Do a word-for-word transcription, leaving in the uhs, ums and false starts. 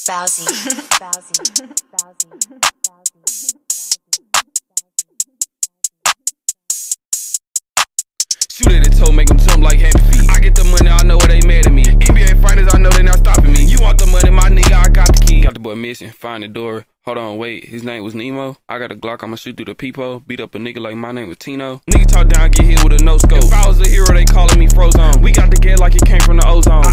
Bowsy. Bowsy. Bowsy. Shoot at the toe, make them jump like happy feet. I get the money, I know where they mad at me. N B A fighters, I know they not stopping me. You want the money, my nigga, I got the key. Got the boy missing, find the door. Hold on, wait, his name was Nemo. I got a Glock, I'ma shoot through the peephole. Beat up a nigga like my name was Tino. Nigga talk down, get hit with a no scope. If I was a hero, they calling me Frozone. We got the gas like it came from the ozone.